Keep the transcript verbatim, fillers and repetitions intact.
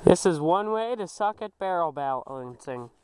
This is one way to suck at barrel balancing.